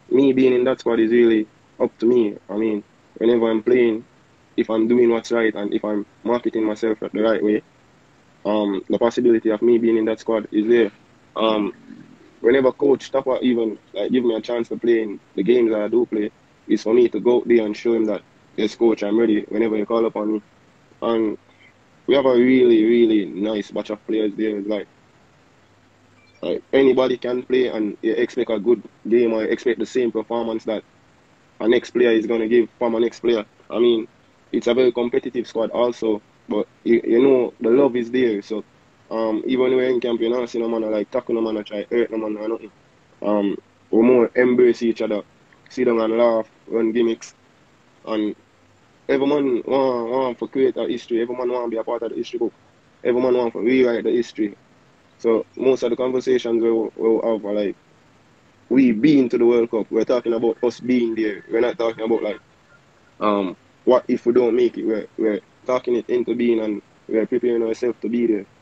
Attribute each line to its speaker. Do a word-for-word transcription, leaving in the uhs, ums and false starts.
Speaker 1: me being in that squad is really up to me. I mean, whenever I'm playing, if I'm doing what's right and if I'm marketing myself the right way, um, the possibility of me being in that squad is there. Um, whenever coach Tapa even like give me a chance to play in the games that I do play, is for me to go out there and show him that yes, coach, I'm ready whenever you call upon me. And we have a really, really nice batch of players there. It's like like anybody can play and you expect a good game or you expect the same performance that a next player is gonna give from a next player. I mean, it's a very competitive squad also, but you, you know the love is there. So um even when we're in camp, you know, see no man like tackle no man or try hurt no man or nothing. Um we more embrace each other, sit down and laugh, run gimmicks, and every man want, want to create a history, every man want to be a part of the history book. Every man want to rewrite the history. So most of the conversations we will we'll have are like we being to the World Cup. We're talking about us being there. We're not talking about like um what if we don't make it. We're we're talking it into being and we're preparing ourselves to be there.